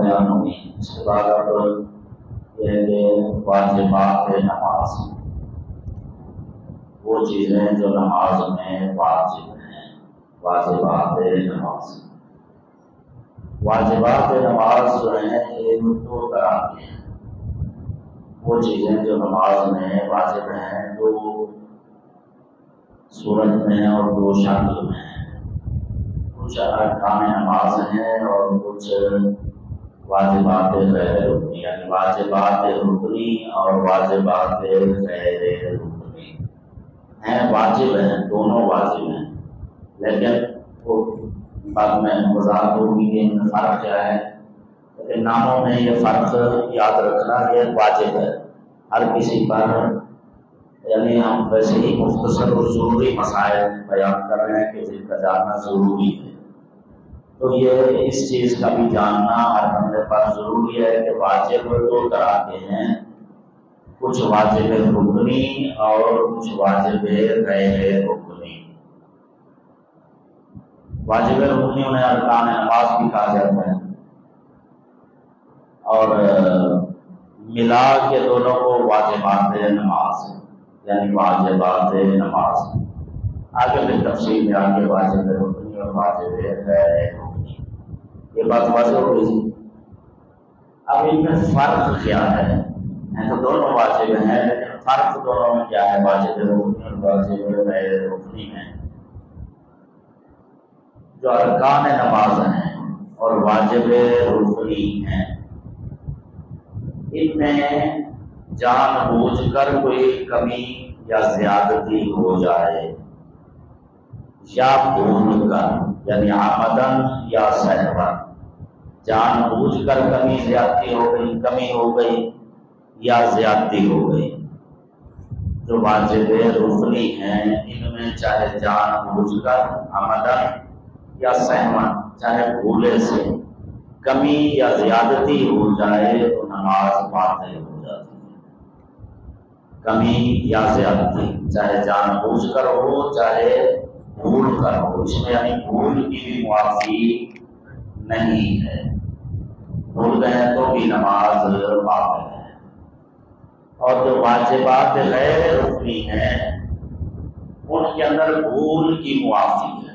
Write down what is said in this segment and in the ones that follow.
بیان ہوئی۔ اس کے بعد اب یہ ہے کہ واجبات نماز، وہ چیزیں جو نماز میں واجب ہیں، واجبات نماز۔ واجبات نماز جو ہیں یہ دو طرح کی ہیں۔ وہ چیزیں جو نماز میں واجب ہیں دو صورت میں اور دو شکل میں ہیں۔ کچھ ارکان نماز ہیں اور کچھ واجبات غیر رکنی، یعنی واجبات رکنی اور واجبات غیر رکنی ہیں، واجب ہیں، دونوں واجب ہیں، لیکن وہ بعد میں وضاحت ہوگی کہ ان میں فرق کیا ہے۔ لیکن ناموں میں یہ فرق یاد رکھنا، یہ واجب ہے ہر کسی پر، یعنی ہم ویسے ہی مختصر اور ضروری مسائل بیان کر رہے ہیں کہ جن کا جاننا ضروری ہے، تو یہ اس چیز کا بھی جاننا ہر بندے پر ضروری ہے کہ واجب دو طرح کے ہیں، کچھ واجب رکنی اور کچھ واجب غیر رکنی۔ واجب رکنی انہیں ارکان نماز بھی کہا جاتا ہے، اور ملا کے دونوں کو واجبات نماز، یعنی واجبات نماز۔ آگے پھر تفصیل میں آگے واجب رکنی اور واجب غیر رکنی، یہ بات واضح ہو گئی۔ اب ان میں فرق کیا ہے؟ تو دونوں واجب ہیں، لیکن فرق دونوں میں کیا ہے؟ واجب رکنی اور واجب غیر رکنی میں جو ارکان نماز ہیں اور واجب رکنی ہیں، ان میں جان بوجھ کر کوئی کمی یا زیادتی ہو جائے یا بھول کر، یعنی عمدن یا سہوا، جان بوجھ کر کمی زیادتی ہو گئی، کمی ہو گئی یا زیادتی ہو گئی، جو واجب رکنی ہیں ان میں چاہے جان بوجھ کر عمدن یا سہوا، چاہے بھولے سے کمی یا زیادتی ہو جائے تو نماز باطل ہو جاتی ہے۔ کمی یا زیادتی چاہے جان بوجھ کر ہو چاہے بھول کر ہو، اس میں یعنی بھول کی بھی معافی نہیں ہے، بھول گئے تو بھی نماز باطل ہے۔ اور جو واجبات غیر رکنی ہیں ان کے اندر بھول کی معافی ہے،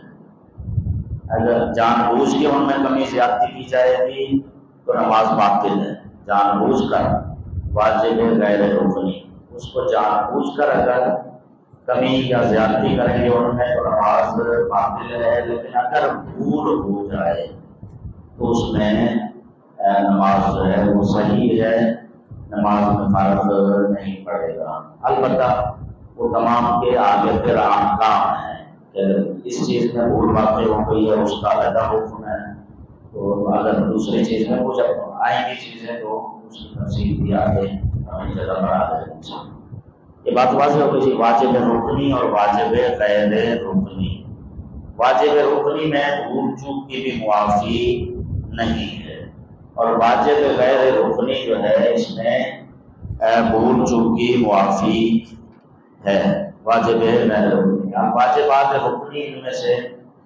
اگر جان بوجھ کے ان میں کمی زیادتی کی جائے گی تو نماز باطل ہے، جان بوجھ کر واجب غیر رکنی، اس کو جان بوجھ کر اگر کمی یا زیادتی کریں گے ان میں تو نماز باطل ہے، لیکن اگر بھول ہو جائے تو اس میں نماز جو ہے وہ صحیح ہے، نماز میں فرق نہیں پڑے گا۔ البتہ وہ تمام کے آگے پھر احکام ہیں، اس چیز میں بھول واقع ہو گئی ہے اس کا علیحدہ حکم ہے، تو اگر دوسری چیز میں کچھ آئیں گی چیزیں تو اس کی تفصیل بھی آگے ہمیں جگہ پر آ جائے گی۔ یہ بات واضح ہو گئی، واجب رکنی اور واجب غیر رکنی۔ واجب رکنی میں بھول چوک کی بھی معافی نہیں ہے، اور واجب غیر رکنی جو ہے اس میں بھول چوک کی معافی ہے، واجب غیر رکنی۔ واجبات رکنی ان میں سے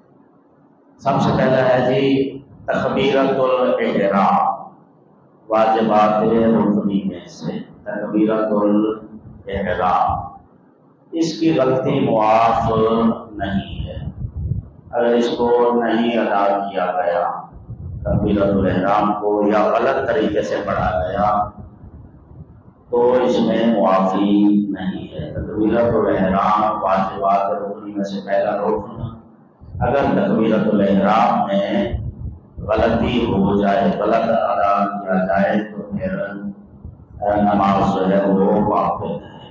سب سے پہلا ہے جی تکبیرۃ الاحرام، واجبات رکنی میں سے تکبیرۃ الاحرام، اس کی غلطی معاف نہیں ہے، اگر اس کو نہیں ادا کیا گیا تکبیرۃ الاحرام کو یا غلط طریقے سے پڑھا گیا تو اس میں معافی نہیں ہے۔ تکبیرۃ الاحرام واجبات رکنی میں سے پہلا رکن، اگر تکبیرۃ الاحرام میں غلطی ہو جائے، غلط ادا کیا جائے تو پھر نماز جو ہے وہ باطل ہے۔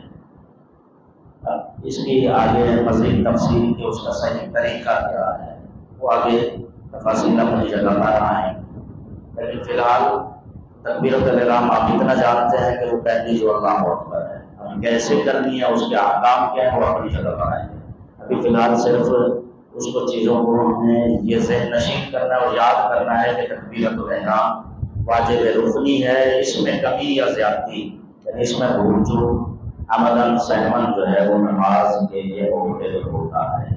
اس کی آگے مزید تفصیل کہ اس کا صحیح طریقہ کیا ہے وہ آگے تفاصیل اپنی جگہ پر آئیں، لیکن فی الحال تکبیرۃ الاحرام آپ اتنا جانتے ہیں کہ وہ پہلی جو اللہ اکبر ہے، ہم کیسے کرنی ہے اس کے احکام کیا ہے وہ اپنی جگہ پر آئیں گے۔ ابھی فی الحال صرف اس کو چیزوں کو ہم نے یہ ذہن نشین کرنا ہے اور یاد کرنا ہے کہ تکبیرۃ الاحرام واجب رکنی ہے، اس میں کمی یا زیادتی یعنی اس میں بھول چوک عمدن سہمن جو ہے وہ نماز کے لیے مبتدع ہوتا ہے۔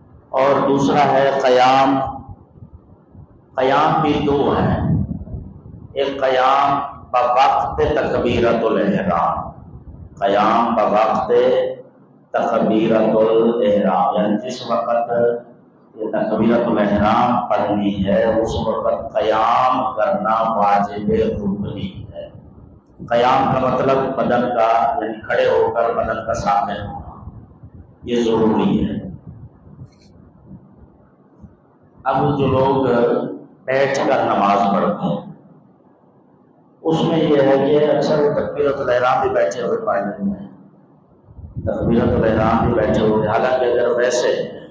اور دوسرا ہے قیام، قیام بھی دو ہیں، ایک قیام بوقت تکبیرۃ الاحرام، قیام بوقت تکبیرۃ الاحرام، یعنی جس وقت یہ تکبیرۃ الاحرام پڑھنی ہے اس وقت قیام کرنا واجب رکنی ہے۔ قیام کا مطلب بدن کا، یعنی کھڑے ہو کر بدن کا سامنے ہونا، یہ ضروری ہے۔ اب جو لوگ بیٹھ کر نماز پڑھتے ہیں اس میں یہ ہے کہ اکثر وہ تکبیرۃ الاحرام بھی بیٹھے ہوئے پائے جاتے ہیں، تکبیرۃ الاحرام بھی بیٹھے ہوئے، حالانکہ اگر ویسے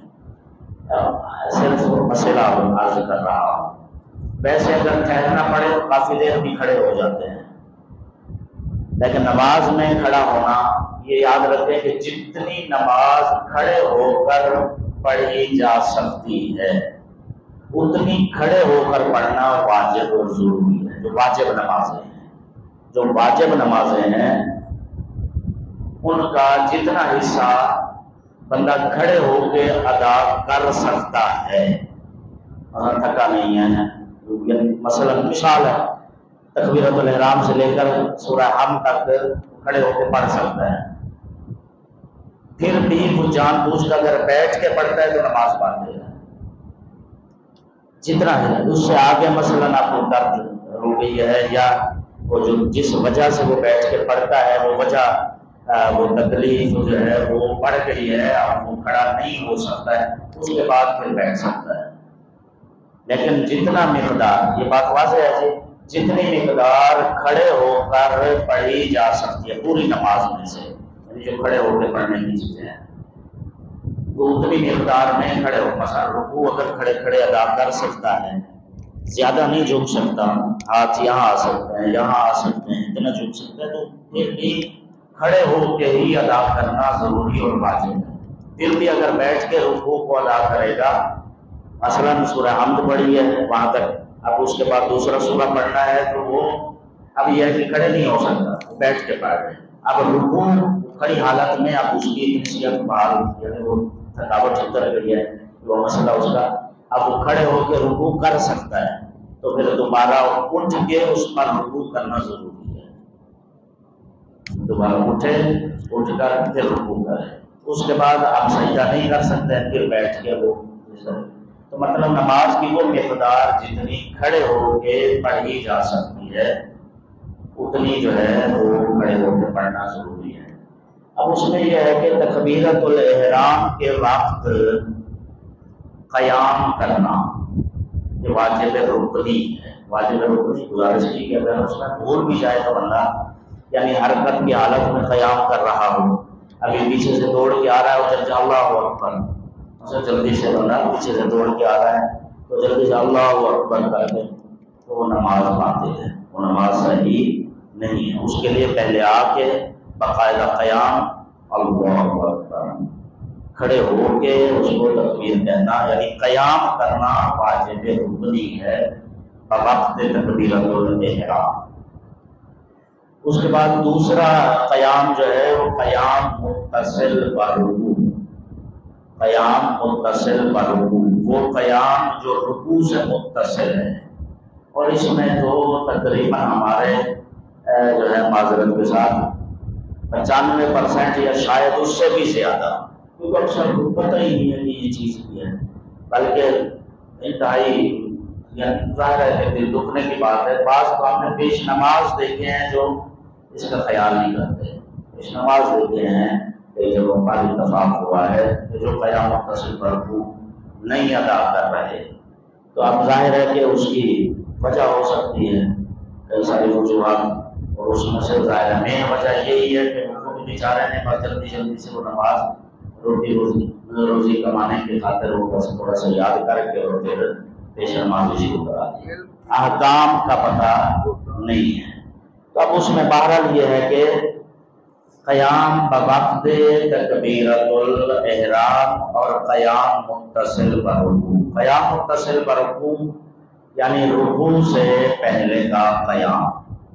صرف مسئلہ عرض کر رہا ہوں، ویسے اگر ٹھہرنا پڑے تو کافی دیر بھی کھڑے ہو جاتے ہیں، لیکن نماز میں کھڑا ہونا، یہ یاد رکھیں کہ جتنی نماز کھڑے ہو کر پڑھی جا سکتی ہے اتنی کھڑے ہو کر پڑھنا واجب اور ضروری ہے۔ جو واجب نمازیں ہیں، جو واجب نمازیں ہیں ان کا جتنا حصہ بندہ کھڑے ہو کے ادا کر سکتا ہے، تھکا نہیں ہے، مثلا مثال ہے تکبیرۃ الاحرام سے لے کر سورہ حم تک کھڑے ہو کے پڑھ سکتا ہے، پھر بھی وہ جان بوجھ کر اگر بیٹھ کے پڑھتا ہے تو نماز باطل ہے۔ جتنا ہے اس سے آگے مثلا آپ کو درد ہو گئی ہے یا وہ جو جس وجہ سے وہ بیٹھ کے پڑھتا ہے وہ وجہ وہ تکلیف جو ہے وہ بڑھ گئی ہے، اب وہ کھڑا نہیں ہو سکتا ہے، اس کے بعد پھر بیٹھ سکتا ہے۔ لیکن جتنا مقدار، یہ بات واضح ہے جی، جتنی مقدار کھڑے ہو کر پڑھی جا سکتی ہے پوری نماز میں سے، یعنی جو کھڑے ہو کے پڑھنے کی چیزیں ہیں تو اتنی مقدار میں کھڑے ہو، مثلا رکوع اگر کھڑے کھڑے ادا کر سکتا ہے، زیادہ نہیں جھک سکتا، ہاتھ یہاں آ سکتے ہیں یہاں آ سکتے ہیں، اتنا جھک سکتا ہے، تو پھر بھی کھڑے ہو کے ہی ادا کرنا ضروری اور واجب ہے۔ پھر بھی اگر بیٹھ کے رکوع کو ادا کرے گا، مثلا سورہ حمد پڑھی ہے وہاں تک، اب اس کے بعد دوسرا سورہ پڑھنا ہے تو وہ اب یہ ہے کہ کھڑے نہیں ہو سکتا، وہ بیٹھ کے پڑھ رہے ہیں، اب رکوع کھڑی حالت میں اب اس کی نصیحت بحال، یعنی وہ تھکاوٹ اتر گئی ہے، وہ مسئلہ اس کا، اب وہ کھڑے ہو کے رکوع کر سکتا ہے تو پھر دوبارہ اٹھ کے اس پر رکوع کرنا ضروری ہے، دوبارہ اٹھے، اٹھ کر پھر رکوع کرے، اس کے بعد آپ سجدہ نہیں کر سکتے پھر بیٹھ کے وہ، تو مطلب نماز کی وہ مقدار جتنی کھڑے ہو کے پڑھی جا سکتی ہے اتنی جو ہے وہ کھڑے ہو کے پڑھنا ضروری ہے۔ اب اس میں یہ ہے کہ تکبیرۃ الاحرام کے وقت قیام کرنا یہ واجب رکنی ہے، واجب رکنی، گزارش کی کہ اگر اس میں بھول بھی جائے تو بندہ یعنی حرکت کی حالت میں قیام کر رہا ہو، ابھی پیچھے سے دوڑ کے آ رہا ہے اور اللہ اکبر، اسے جلدی سے بندہ پیچھے سے دوڑ کے آ رہا ہے تو جلدی سے اللہ اکبر کر کے تو وہ نماز باطل ہے، وہ نماز صحیح نہیں ہے۔ اس کے لیے پہلے آ کے باقاعدہ قیام، اللہ اکبر، کھڑے ہو کے اس کو تکبیر کہنا، یعنی قیام کرنا واجب رکنی ہے بوقت تکبیرۃ الاحرام۔ اس کے بعد دوسرا قیام جو ہے وہ قیام متصل برکوع، قیام متصل برکوع، وہ قیام جو رکوع سے متصل ہے، اور اس میں تو تقریباً ہمارے جو ہے معذرت کے ساتھ 95% یا شاید اس سے بھی زیادہ، کیونکہ اکثر کو پتہ ہی نہیں ہے کہ یہ چیز بھی ہے، بلکہ انتہائی یعنی ظاہر ہے کہ دل دکھنے کی بات ہے، بعض تو ہم نے پیش نماز دیکھے ہیں جو اس کا خیال نہیں کرتے، پیش نماز دیکھے ہیں کہ جب ہماری اتفاق ہوا ہے کہ جو قیام متصل برکوع نہیں ادا کر رہے، تو اب ظاہر ہے کہ اس کی وجہ ہو سکتی ہے کئی ساری وجوہات، اور اس میں سے ظاہر مین وجہ یہی ہے کہ وہ بھی بیچارے نے بس جلدی جلدی سے وہ نماز روزی کمانے کی خاطر وہ بس تھوڑا سا یاد کر کے اور پھر پیش نماز شروع کرا دی، احکام کا پتہ نہیں ہے۔ تو اب اس میں بہرحال یہ ہے کہ قیام بوقت تکبیرۃ الاحرام اور قیام متصل برکوع، قیام متصل برکوع یعنی رکوع سے پہلے کا قیام،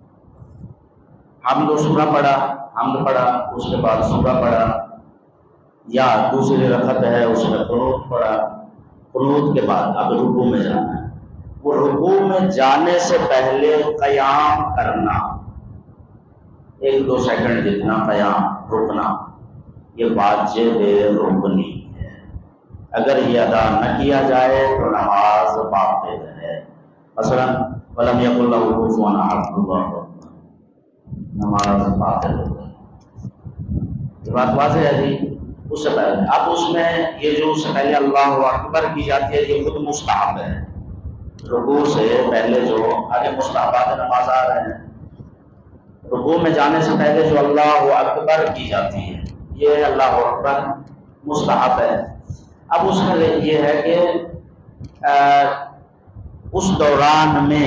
حمد و سورہ پڑھا، حمد پڑھا، اس کے بعد سورہ پڑھا، یا دوسری رکعت ہے اس میں قنوت پڑھا، قنوت کے بعد اب رکوع میں جانا ہے، وہ رکوع میں جانے سے پہلے قیام کرنا، 1-2 سیکنڈ جتنا قیام رکنا، یہ واجب رکنی ہے۔ اگر یہ ادا نہ کیا جائے تو نماز باطل ہے۔ مثلا وَلَمْ يَكُنْ لَهُ كُفُوًا أَحَدٌ، اللہ اکبر، نماز باطل ہو گئی۔ یہ بات واضح ہے جی۔ اس سے پہلے اب اس میں یہ جو اس سے پہلے اللہ اکبر کی جاتی ہے یہ خود مستحب ہے۔ رکوع سے پہلے جو آگے مستحبات نماز آ رہے ہیں، رکوع میں جانے سے پہلے جو اللہ اکبر کی جاتی ہے یہ اللہ اکبر مستحب ہے۔ اب اس میں یہ ہے کہ اس دوران میں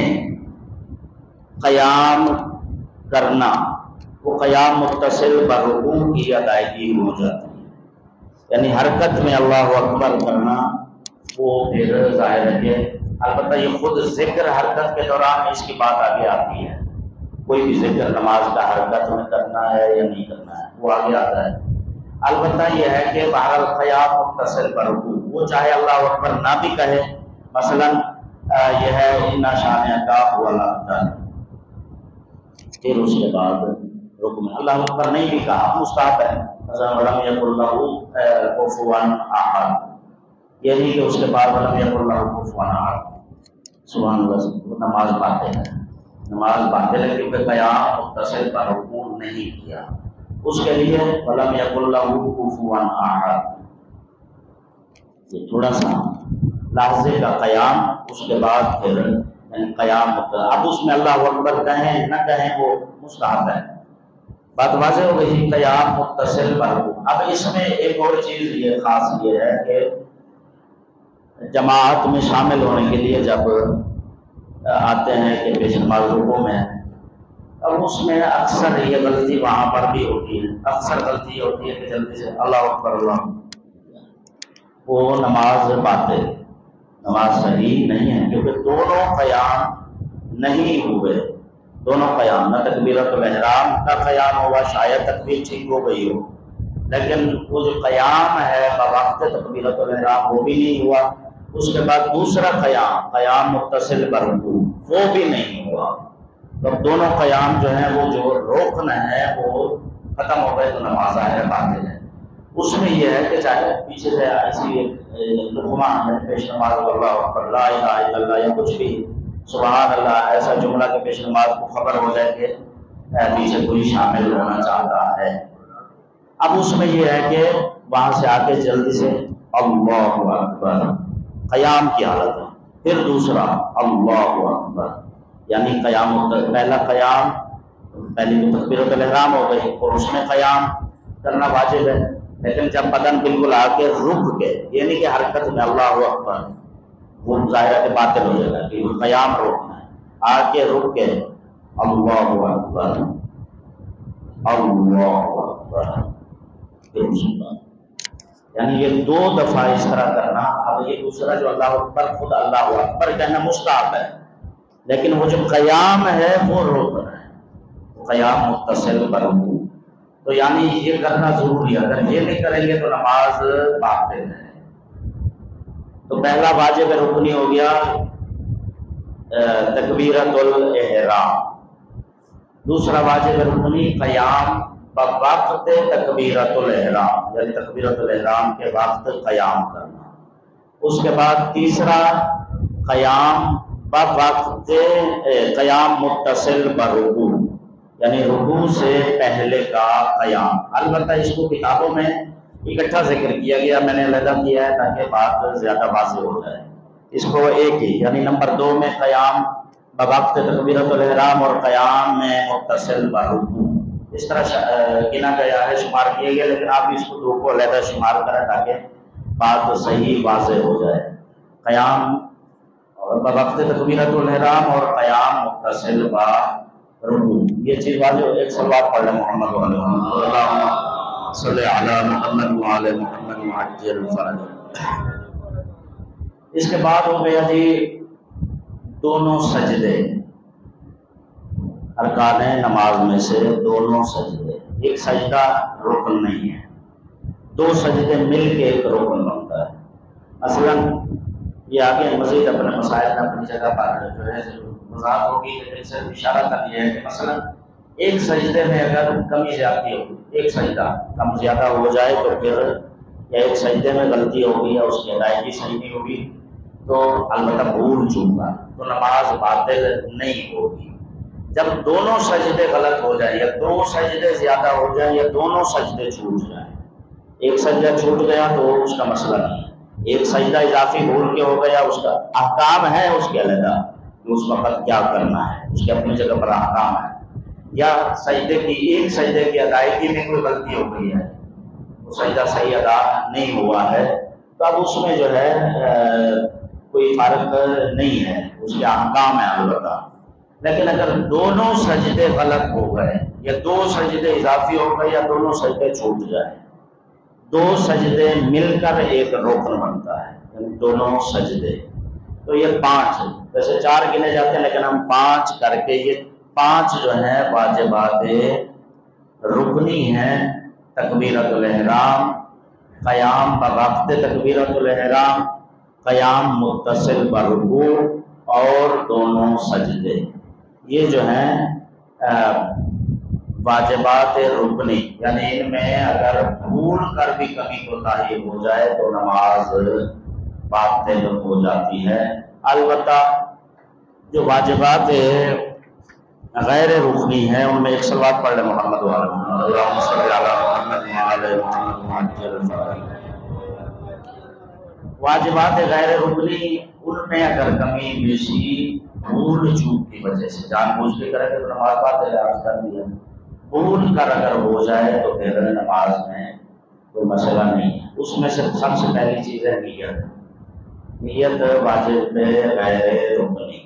قیام کرنا، وہ قیام متصل برکوع کی ادائیگی ہو جاتی ہے، یعنی حرکت میں اللہ اکبر کرنا، وہ پھر ظاہر ہے کہ البتہ یہ خود ذکر حرکت کے دوران اس کی بات آگے آتی ہے، کوئی بھی ذکر نماز کا حرکت میں کرنا ہے یا نہیں کرنا ہے وہ آگے آتا ہے۔ البتہ یہ ہے کہ بہرحال قیام متصل برکوع، وہ چاہے اللہ اکبر نہ بھی کہے، مثلا یہ ہے اِنَّ شَانِئَكَ هُوَ الْأَبْتَرُ، پھر اس کے بعد رکوع میں اللہ اکبر نہیں بھی کہا، مستحب ہے۔ مثلا وَلَمْ يَكُنْ لَهُ كُفُوًا أَحَدٌ، یہ نہیں کہ اس کے بعد وَلَمْ يَكُنْ لَهُ كُفُوًا أَحَدٌ، سبحان اللہ، وہ نماز باطل ہے، نماز باطل ہے کیونکہ قیام متصل برکوع نہیں کیا۔ اس کے لیے وَلَمْ يَكُنْ لَهُ كُفُوًا أَحَدٌ، یہ تھوڑا سا لحظے کا قیام، اس کے بعد پھر یعنی قیام متصل، اب اس میں اللہ اکبر کہیں نہ کہیں وہ مستحب ہے۔ بات واضح ہو گئی، قیام متصل برکوع۔ اب اس میں ایک اور چیز یہ خاص یہ ہے کہ جماعت میں شامل ہونے کے لیے جب آتے ہیں کہ پیش نماز رکوع میں، اب اس میں اکثر یہ غلطی وہاں پر بھی ہوتی ہے، اکثر غلطی ہوتی ہے کہ جلدی سے اللہ اکبر اللہ، وہ نماز باطل، نماز صحیح نہیں ہے، کیونکہ دونوں قیام نہیں ہوئے، دونوں قیام، نہ تکبیرۃ الاحرام کا قیام ہوا، شاید تکبیر ٹھیک ہو گئی ہو، لیکن وہ جو قیام ہے بوقت تکبیرۃ الاحرام وہ بھی نہیں ہوا، اس کے بعد دوسرا قیام، قیام متصل برکوع، وہ بھی نہیں ہوا، تو دونوں قیام جو ہیں وہ جو رکن ہے وہ ختم ہو گئے، تو نماز ظاہر باطل ہے۔ اس میں یہ ہے کہ چاہے پیچھے سے ایسی لقمہ ہے پیش نماز اللہ اکبر لا الہ الا اللہ یا کچھ بھی سبحان اللہ ایسا جملہ کہ پیش نماز کو خبر ہو جائے کہ پیچھے کوئی شامل ہونا چاہتا ہے، اب اس میں یہ ہے کہ وہاں سے آ کے جلدی سے اللہ اکبر قیام کی حالت ہے، پھر دوسرا اللہ اکبر، یعنی قیام، پہلا قیام، پہلی تو تکبیرۃ الاحرام ہو گئی اور اس میں قیام کرنا واجب ہے، لیکن جب بدن بالکل آ کے رک کے، یہ نہیں کہ حرکت میں اللہ اکبر، وہ ظاہر ہے کہ باطل ہو جائے گا، کہ قیام روکنا ہے، آ کے رک کے اللہ اکبر اللہ اکبر، پھر اس کے بعد یعنی یہ 2 دفعہ اس طرح کرنا۔ اب یہ دوسرا جو اللہ اکبر، خود اللہ اکبر کہنا مستحب ہے، لیکن وہ جو قیام ہے وہ رکن ہے، قیام متصل برکوع، تو یعنی یہ کرنا ضروری ہے، اگر یہ نہیں کریں گے تو نماز باطل ہے۔ تو پہلا واجب رکنی ہو گیا تکبیرۃ الاحرام، دوسرا واجب رکنی قیام بوقت تکبیرۃ الاحرام، یعنی تکبیرۃ الاحرام کے وقت قیام کرنا، اس کے بعد تیسرا قیام بوقت قیام متصل برکوع، یعنی رکوع سے پہلے کا قیام۔ البتہ اس کو کتابوں میں اکٹھا ذکر کیا گیا، میں نے علیحدہ کیا ہے تاکہ بات زیادہ واضح ہو جائے، اس کو ایک ہی، یعنی نمبر 2 میں قیام بوقت تکبیرۃ الاحرام اور قیام میں متصل برکوع، اس طرح گنا گیا ہے، شمار کیا گیا، لیکن آپ اس کو 2 کو علیحدہ شمار کریں تاکہ بات صحیح واضح ہو جائے، قیام بوقت تکبیرۃ الاحرام اور قیام متصل برکوع، یہ چیز واضح۔ ایک صلوات پڑھ لیں محمد وعلی محمد، اللہم صلی علی محمد وعلی محمد وعجل فرجہ۔ اس کے بعد ہو گیا جی دونوں سجدے، ارکان نماز میں سے دونوں سجدے، ایک سجدہ رکن نہیں ہے، 2 سجدے مل کے ایک رکن بنتا ہے۔ مثلا یہ آگے مزید اپنے مسائل میں اپنی جگہ پر جو ہے وضاحت ہوگی، لیکن صرف اشارہ کر یہ ہے کہ مثلا ایک سجدے میں اگر کمی زیادتی ہوگی، ایک سجدہ کم زیادہ ہو جائے تو پھر یا ایک سجدے میں غلطی ہوگی یا اس کی ادائیگی صحیح نہیں ہوگی تو البتہ بھول چوک گا تو نماز باطل نہیں ہوگی۔ جب دونوں سجدے غلط ہو جائیں یا دو سجدے زیادہ ہو جائیں یا دونوں سجدے چھوٹ جائیں، ایک سجدہ چھوٹ گیا تو اس کا مسئلہ نہیں ہے، ایک سجدہ اضافی بھول کے ہو گیا اس کا احکام ہے اس کے علیحدہ کہ اس وقت کیا کرنا ہے، اس کے اپنی جگہ پر احکام ہے، یا سجدے کی ایک سجدے کی ادائیگی میں کوئی غلطی ہو گئی ہے، وہ سجدہ صحیح ادا نہیں ہوا ہے تو اب اس میں جو ہے کوئی فرق نہیں ہے، اس کے احکام ہے البتہ۔ لیکن اگر دونوں سجدے غلط ہو گئے یا دو سجدے اضافی ہو گئے یا دونوں سجدے چھوٹ جائیں، دو سجدے مل کر ایک رکن بنتا ہے، یعنی دونوں سجدے، تو یہ 5 ویسے 4 گنے جاتے ہیں لیکن ہم 5 کر کے یہ 5 جو ہیں واجبات رکنی ہیں: تکبیرۃ الاحرام، قیام بوقت تکبیرۃ الاحرام، قیام متصل برکوع اور دونوں سجدے، یہ جو ہیں واجبات رکنی، یعنی ان میں اگر بھول کر بھی کمی کوتاہی ہو جائے تو نماز باطل ہو جاتی ہے۔ البتہ جو واجبات غیر رکنی ہیں ان میں ایک صلوات پڑھ لیں محمد اللہم صلی علی محمد وعلی محمد۔ واجبات غیر رکنی ان میں اگر کمی بیشی بھول چوک کی وجہ سے جان بوجھ کے کرے تو نماز باطل ہے، عرض کر دیا، بھول کر اگر ہو جائے تو پھر نماز میں کوئی مسئلہ نہیں ہے۔ اس میں سے سب سے پہلی چیز ہے نیت، نیت واجب غیر رکنی۔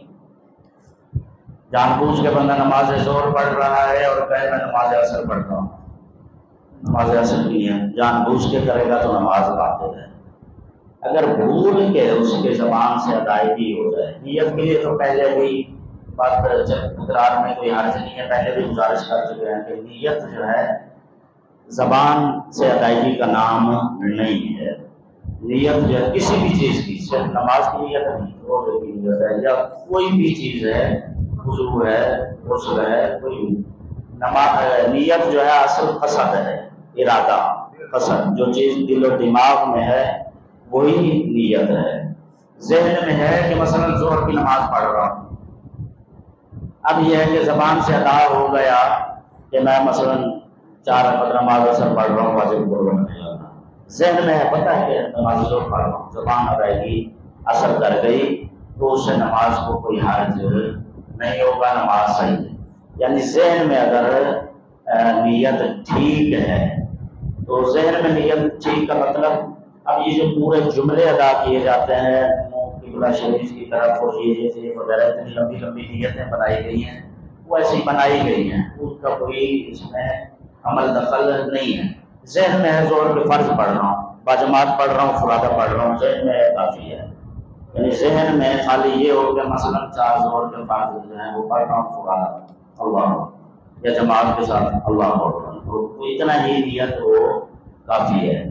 جان بوجھ کے بندہ نماز ظہر پڑھ رہا ہے اور کہے میں نماز عصر پڑھتا ہوں، نماز عصر کی ہے، جان بوجھ کے کرے گا تو نماز باطل ہے۔ اگر بھول کے اس کے زبان سے ادائیگی ہو جائے، نیت کے لیے تو پہلے بھی بات تکرار میں کوئی حرج نہیں ہے، پہلے بھی گزارش کر چکے ہیں کہ نیت جو ہے زبان سے ادائیگی کا نام نہیں ہے۔ نیت جو ہے کسی بھی چیز کی، صرف نماز کی نیت نہیں، روزے کی نیت ہے یا کوئی بھی چیز ہے، وضو ہے، غسل ہے، کوئی نیت جو ہے اصل قصد ہے، ارادہ، قصد، جو چیز دل و دماغ میں ہے وہی نیت ہے۔ ذہن میں ہے کہ مثلا ظہر کی نماز پڑھ رہا ہوں، اب یہ ہے کہ زبان سے ادا ہو گیا کہ میں مثلا 4 رکعت نماز اثر پڑھ رہا ہوں، واجب قربان نہیں ہونا، ذہن میں ہے، پتہ ہے کہ نماز ظہر پڑھ رہا ہوں، زبان ادائیگی اثر کر گئی تو اس سے نماز کو کوئی حرج نہیں ہوگا، نماز صحیح ہے۔ یعنی ذہن میں اگر نیت ٹھیک ہے تو ذہن میں نیت ٹھیک کا مطلب اب یہ جو پورے جملے ادا کیے جاتے ہیں قبلہ شریف کی طرف اور یہ وغیرہ اتنی لمبی لمبی نیتیں بنائی گئی ہیں، وہ ایسی بنائی گئی ہیں، اس کا کوئی اس میں عمل دخل نہیں ہے۔ ذہن میں ہے ظہر کے فرض پڑھ رہا ہوں، باجماعت پڑھ رہا ہوں، فرادہ پڑھ رہا ہوں، ذہن میں کافی ہے۔ یعنی ذہن میں خالی یہ ہو کہ مثلا 4 ظہر کے فرض جو ہیں وہ پڑھ رہا ہوں، فرادہ اللہ یا جماعت کے ساتھ اللہ اکبر، تو اتنا ہی نیت وہ کافی ہے۔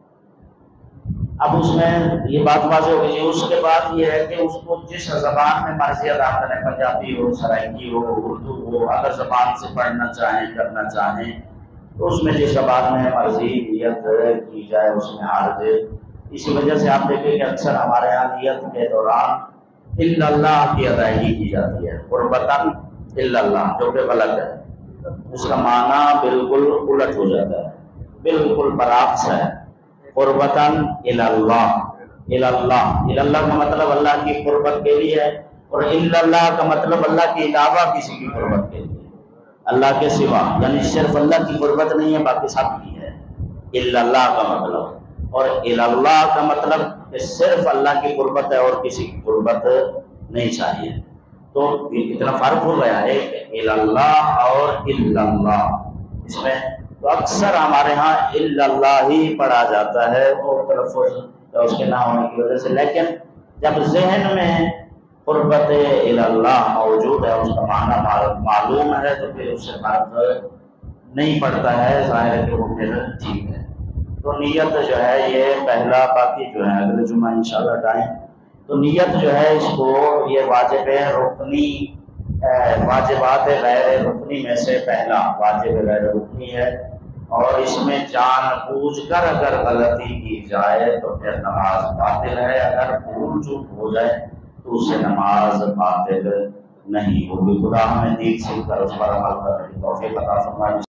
اب اس میں یہ بات واضح ہو گئی، اس کے بعد یہ ہے کہ اس کو جس زبان میں مرضی ادا کریں، پنجابی ہو، سرائکی ہو، اردو ہو، اگر زبان سے پڑھنا چاہیں، کرنا چاہیں تو اس میں جس زبان میں مرضی نیت کی جائے اس میں حرج۔ اسی وجہ سے آپ دیکھیں کہ اکثر ہمارے یہاں نیت کے دوران الا اللہ کی ادائیگی کی جاتی ہے، قربتاً الا اللہ، جو کہ غلط ہے، اس کا معنی بالکل الٹ ہو جاتا ہے، بالکل برعکس ہے۔ قربتاً الی اللہ کا مطلب اللہ کی قربت کے لیے ہے، اور الا اللہ کا مطلب اللہ کے علاوہ کسی کی قربت کے لیے، اللہ کے سوا، یعنی صرف اللہ کی قربت نہیں ہے، باقی سب کی ہے الا اللہ کا مطلب، اور الی اللہ کا مطلب کہ صرف اللہ کی قربت ہے اور کسی کی قربت نہیں چاہیے۔ تو یہ کتنا فرق ہو گیا ہے الی اللہ اور الا اللہ، اس میں تو اکثر ہمارے ہاں الا اللہ ہی پڑھا جاتا ہے اور تلفظ اس کے نہ ہونے کی وجہ سے، لیکن جب ذہن میں قربت الی اللہ موجود ہے، اس کا معنی معلوم ہے، تو پھر اس سے فرق نہیں پڑتا ہے، ظاہر ہے کہ وہ پھر ٹھیک ہے۔ تو نیت جو ہے یہ پہلا، باقی جو ہے اگلے جمعہ انشاءاللہ ٹائم تو نیت جو ہے اس کو یہ واجب رکنی واجبات غیر رکنی میں سے پہلا واجب غیر رکنی ہے، اور اس میں جان بوجھ کر اگر غلطی کی جائے تو پھر نماز باطل ہے، اگر بھول چوک ہو جائے تو اس سے نماز باطل نہیں ہوگی۔ خدا ہمیں دین سیکھ کر اس پر عمل کرنے کی توفیق عطا فرمائے۔